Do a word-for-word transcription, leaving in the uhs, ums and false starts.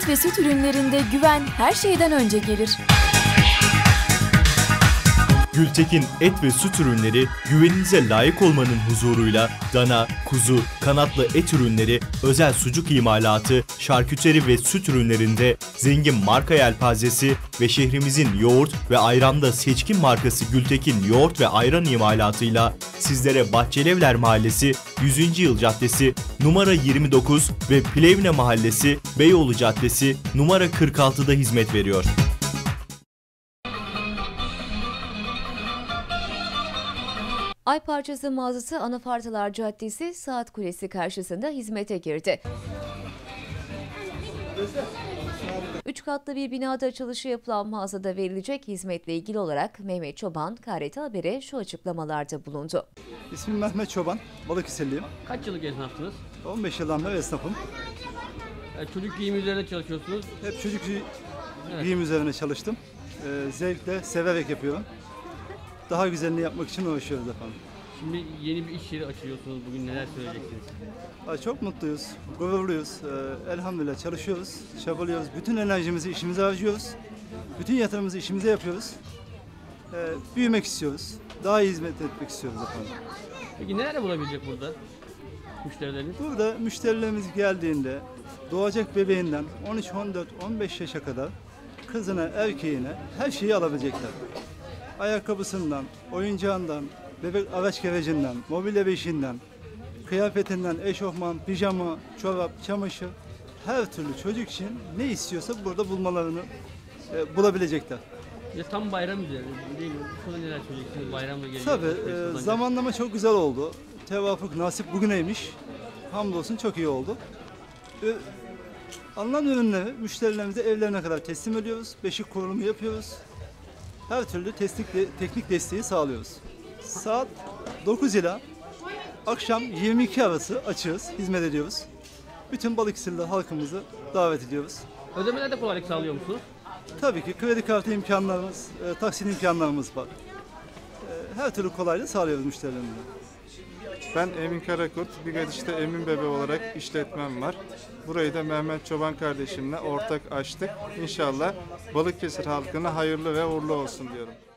ve süt ürünlerinde güven her şeyden önce gelir. Gültekin et ve süt ürünleri güveninize layık olmanın huzuruyla dana, kuzu, kanatlı et ürünleri, özel sucuk imalatı, şarküteri ve süt ürünlerinde zengin marka yelpazesi ve şehrimizin yoğurt ve ayranda seçkin markası Gültekin yoğurt ve ayran imalatıyla sizlere Bahçelievler Mahallesi yüzüncü Yıl Caddesi numara yirmi dokuz ve Plevne Mahallesi Beyoğlu Caddesi numara kırk altıda hizmet veriyor. Ay Parçası mağazası Anafartalar Caddesi Saat Kulesi karşısında hizmete girdi. Üç katlı bir binada açılışı yapılan mağazada verilecek hizmetle ilgili olarak Mehmet Çoban, K R T Haber'e şu açıklamalarda bulundu. İsmim Mehmet Çoban, Balıkesirliyim. Kaç yıllık esnafsınız? on beş yıldan beri esnafım. Yani çocuk giyimi üzerine çalışıyorsunuz. Hep çocuk gi- Evet. giyim üzerine çalıştım. Ee, zevkle, severek yapıyorum. Daha güzelini yapmak için uğraşıyoruz efendim. Şimdi yeni bir iş yeri açıyorsunuz. Bugün neler söyleyeceksiniz? Ay, çok mutluyuz, gururluyuz. Ee, elhamdülillah çalışıyoruz, çabalıyoruz. Bütün enerjimizi işimize harcıyoruz. Bütün yatırımımızı işimize yapıyoruz. Ee, büyümek istiyoruz. Daha iyi hizmet etmek istiyoruz efendim. Peki neler bulabilecek burada müşterileriniz? Burada müşterilerimiz geldiğinde doğacak bebeğinden on üç, on dört, on beş yaşa kadar kızına, erkeğine her şeyi alabilecekler. Ayakkabısından, oyuncağından, bebek araç gerecinden, mobilya beşiğinden, kıyafetinden, eşofman, pijama, çorap, çamaşır, her türlü çocuk için ne istiyorsa burada bulmalarını e, bulabilecekler. Ya tam bayram üzerine değil mi? Bu konuda neler söyleyeceksiniz? Bayramla geliyor. Tabii e, zamanlama çok güzel oldu. Tevafuk nasip bugüneymiş. Hamdolsun çok iyi oldu. E, alınan ürünleri müşterilerimize evlerine kadar teslim ediyoruz. Beşik kurulumu yapıyoruz. Her türlü teknik, de, teknik desteği sağlıyoruz. Saat dokuz ile akşam yirmi iki arası açığız, hizmet ediyoruz. Bütün Balıkesirli halkımızı davet ediyoruz. Ödemelerde kolaylık sağlıyor musunuz? Tabii ki kredi kartı imkanlarımız, e, taksit imkanlarımız var. E, her türlü kolaylığı sağlıyoruz müşterilerimize. Ben Emin Karakurt, Bigadiş'te Emin Bebe olarak işletmem var. Burayı da Mehmet Çoban kardeşimle ortak açtık. İnşallah Balıkesir halkına hayırlı ve uğurlu olsun diyorum.